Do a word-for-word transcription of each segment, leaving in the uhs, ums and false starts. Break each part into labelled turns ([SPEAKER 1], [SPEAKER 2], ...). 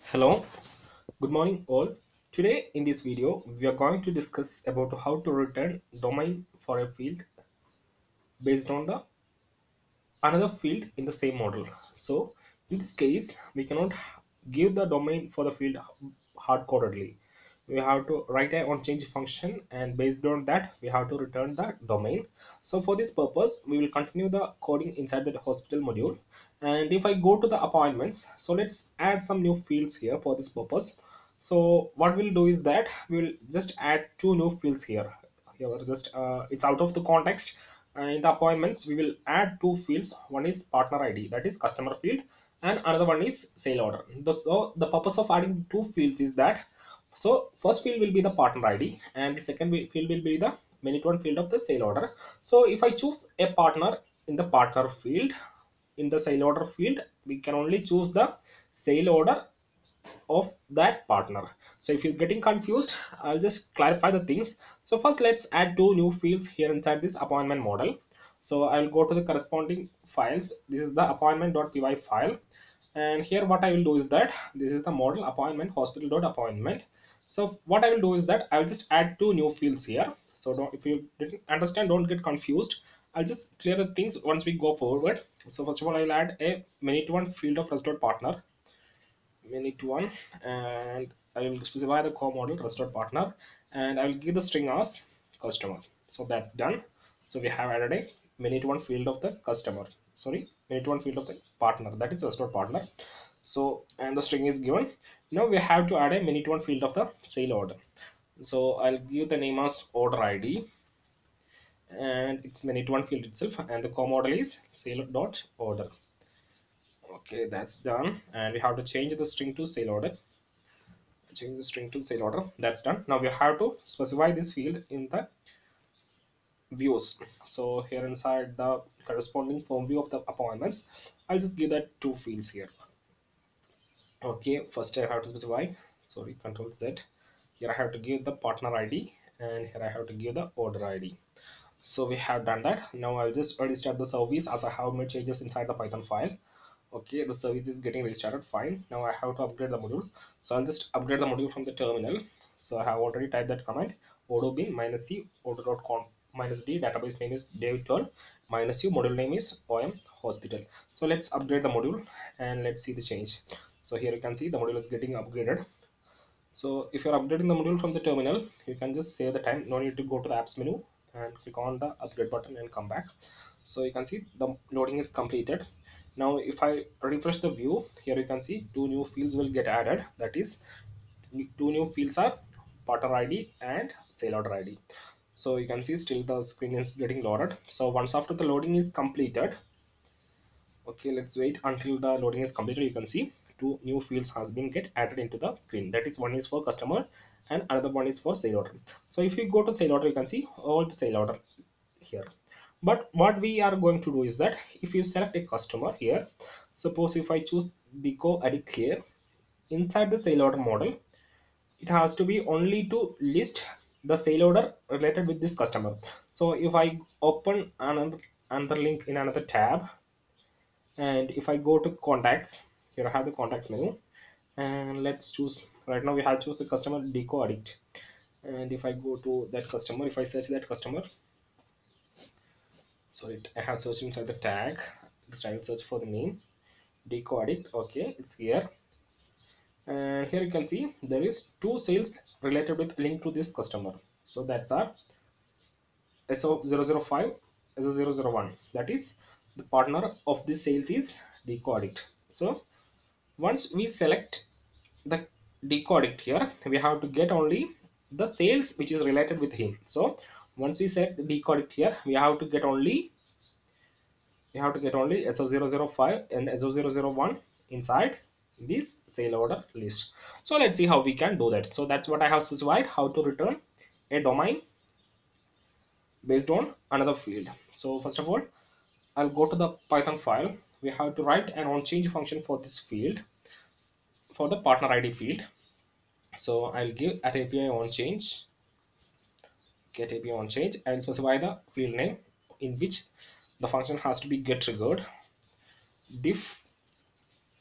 [SPEAKER 1] Hello, good morning all. Today in this video we are going to discuss about how to return domain for a field based on the another field in the same model. So in this case we cannot give the domain for the field hard codedly. We have to write a onChange function and based on that we have to return the domain. So for this purpose we will continue the coding inside the hospital module, and if I go to the appointments, so let's add some new fields here for this purpose. So what we'll do is that we will just add two new fields here. Here just uh, it's out of the context. Uh, in the appointments we will add two fields. One is partner ID, that is customer field, and another one is sale order. The, so the purpose of adding two fields is that, so first field will be the partner I D and the second field will be the minute one field of the sale order. So if I choose a partner in the partner field, in the sale order field we can only choose the sale order of that partner. So if you're getting confused, I'll just clarify the things. So first let's add two new fields here inside this appointment model. So I'll go to the corresponding files. This is the appointment.py file, and here what I will do is that this is the model appointment hospital.appointment. So what I will do is that I'll just add two new fields here. So don't, if you didn't understand, don't get confused. I'll just clear the things once we go forward. So first of all, I'll add a minute one field of rest.partner, minute one, and I will specify the core model rest.partner, and I will give the string as customer. So that's done. So we have added a minute one field of the customer, sorry, minute one field of the partner, that is rest.partner. So and the string is given. Now we have to add a minute one field of the sale order. So I'll give the name as order I D, and it's minute one field itself, and the core model is sale.order. Okay, that's done, and we have to change the string to sale order. Change the string to sale order. That's done. Now we have to specify this field in the views. So here inside the corresponding form view of the appointments, I'll just give that two fields here. Okay, first I have to specify, sorry, control Z. Here I have to give the partner I D, and here I have to give the order I D. So we have done that. Now I'll just restart the service as I have made changes inside the Python file. Okay, the service is getting restarted, fine. Now I have to upgrade the module. So I'll just upgrade the module from the terminal. So I have already typed that command, odoo bin minus c odoo.conf minus d, database name is david twelve, minus u, module name is om hospital. So let's upgrade the module and let's see the change. So here you can see the module is getting upgraded. So if you're updating the module from the terminal, you can just save the time, no need to go to the apps menu and click on the upgrade button and come back. So you can see the loading is completed. Now if I refresh the view, here you can see two new fields will get added, that is two new fields are partner I D and sale order I D. So you can see still the screen is getting loaded. So once after the loading is completed, okay, let's wait until the loading is completed. You can see two new fields has been get added into the screen, that is one is for customer and another one is for sale order. So if you go to sale order, you can see all the sale order here. But what we are going to do is that if you select a customer here, suppose if I choose deco addict here, inside the sale order model, it has to be only to list the sale order related with this customer. So if I open another another link in another tab, and if I go to contacts, here I have the contacts menu, and let's choose, right now we have choose the customer deco addict, and if I go to that customer, if I search that customer, so it, I have searched inside the tag, just I will search for the name deco addict. Okay, it's here, and here you can see there is two sales related with link to this customer. So that's our S O zero zero five, S O zero zero one, that is the partner of this sales is deco addict. So once we select the deco addict here, we have to get only the sales which is related with him. So once we select the deco addict here, we have to get only we have to get only S O zero zero five and S O zero zero one inside this sale order list. So let's see how we can do that. So that's what I have specified, how to return a domain based on another field. So first of all, I'll go to the Python file. We have to write an onChange function for this field, for the partner I D field. So I'll give at A P I onChange, get A P I onChange, and specify the field name in which the function has to be get triggered. Diff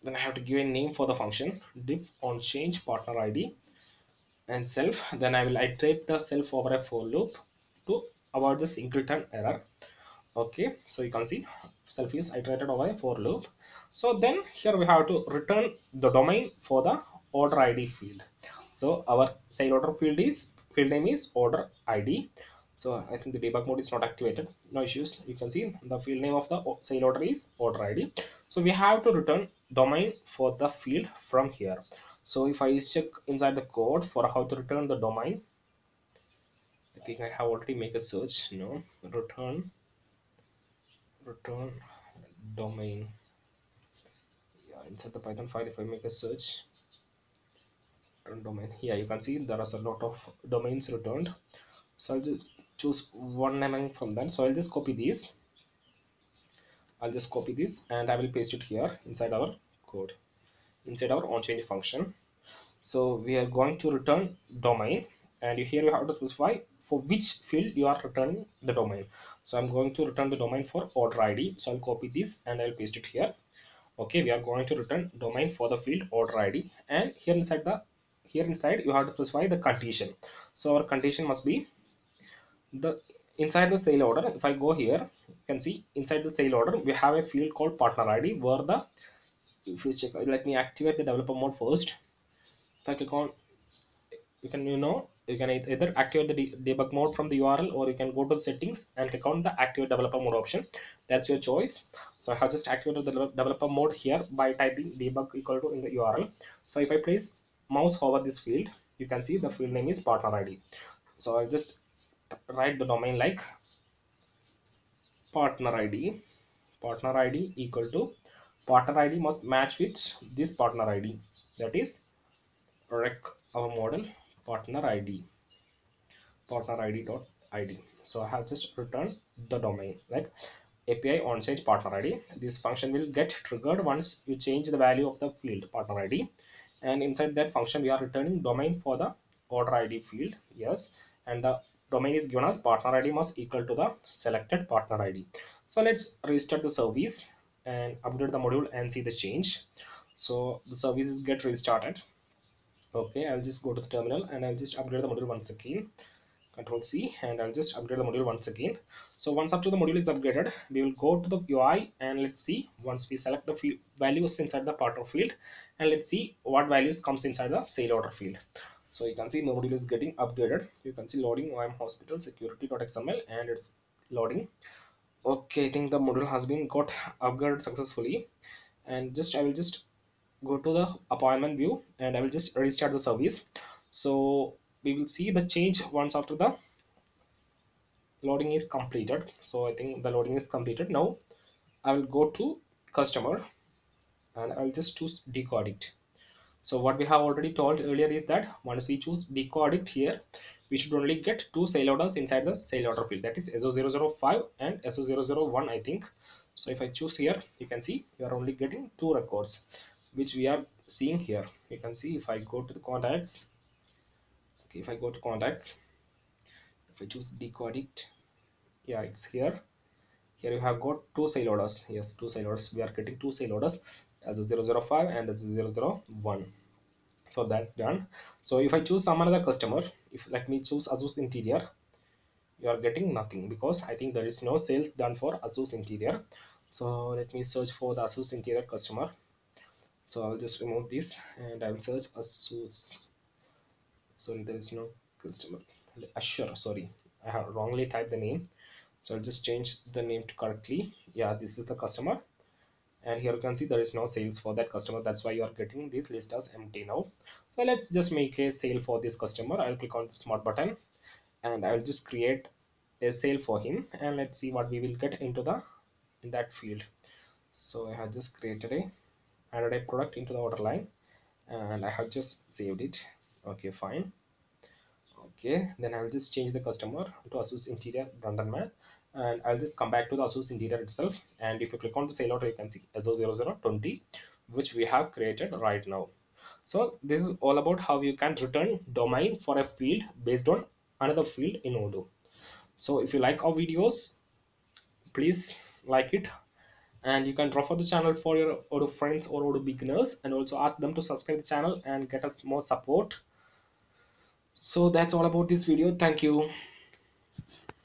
[SPEAKER 1] then I have to give a name for the function diff Onchange partner I D and self. Then I will iterate the self over a for loop to avoid the singleton error. Okay, so you can see self is iterated over a for loop. So then here we have to return the domain for the order I D field. So our sale order field is field name is order I D. So I think the debug mode is not activated. No issues. You can see the field name of the sale order is order I D. So we have to return domain for the field from here. So if I check inside the code for how to return the domain, I think I have already make a search. No, return return domain. Yeah, inside the Python file, if I make a search, return domain. Yeah, you can see there is a lot of domains returned. So I'll just choose one among from them. So I'll just copy these. I'll just copy this and I will paste it here inside our code, inside our Onchange function. So we are going to return domain, and here you have to specify for which field you are returning the domain. So I'm going to return the domain for order I D. So I'll copy this and I'll paste it here. Okay, we are going to return domain for the field order I D, and here inside the here inside you have to specify the condition. So our condition must be the inside the sale order. If I go here, you can see inside the sale order we have a field called partner I D, where the, if you check, let me activate the developer mode first. If I click on, you can you know you can either activate the de debug mode from the U R L, or you can go to the settings and click on the activate developer mode option. That's your choice. So I have just activated the developer mode here by typing debug equal to in the U R L. So if I place mouse over this field, you can see the field name is partner I D. So I'll just write the domain like partner I D. Partner I D equal to partner I D must match with this partner I D, that is rec our model partner I D, partner I D dot I D. So I have just returned the domain like A P I Onchange partner I D. This function will get triggered once you change the value of the field partner I D, and inside that function we are returning domain for the order I D field. Yes, and the domain is given as partner I D must equal to the selected partner I D. So let's restart the service and update the module and see the change. So the service is get restarted. Okay, I'll just go to the terminal and I'll just upgrade the module once again. Control C, and I'll just upgrade the module once again. So once after the module is upgraded, we will go to the U I and let's see, once we select the field values inside the partner field, and let's see what values comes inside the sale order field. So you can see the module is getting upgraded. You can see loading O M hospital security.xml, and it's loading. Okay, I think the module has been got upgraded successfully, and just I will just go to the appointment view and I will just restart the service. So we will see the change once after the loading is completed. So I think the loading is completed. Now I will go to customer and I'll just choose decode it. So what we have already told earlier is that once we choose decode it here, we should only get two sale orders inside the sale order field, that is S O zero zero five and S O zero zero one, I think. So if I choose here, you can see you are only getting two records, which we are seeing here. You can see if I go to the contacts, okay, if I go to contacts, if I choose decode it, yeah, it's here. Here you have got two sale orders. Yes, two sale orders. We are getting two sale orders as a zero zero five and as a zero zero one. So that's done. So if I choose some another customer, if let me choose Asus Interior, you are getting nothing because I think there is no sales done for Asus Interior. So let me search for the Asus Interior customer. So I'll just remove this and I'll search Asus. Sorry, there is no customer. Assure, sorry, I have wrongly typed the name. So I'll just change the name to correctly. Yeah, this is the customer, and here you can see there is no sales for that customer. That's why you are getting this list as empty now. So let's just make a sale for this customer. I'll click on the smart button and I'll just create a sale for him, and let's see what we will get into the in that field. So I have just created a added a product into the order line and I have just saved it. Okay, fine. Okay, then I'll just change the customer to Asus Interior London Man, and I'll just come back to the Asus Interior itself, and if you click on the sale order, you can see S O zero zero twenty, which we have created right now. So this is all about how you can return domain for a field based on another field in Odoo. So if you like our videos, please like it And you can refer the channel for your Odoo friends or Odoo beginners, and also ask them to subscribe the channel and get us more support. So that's all about this video. Thank you.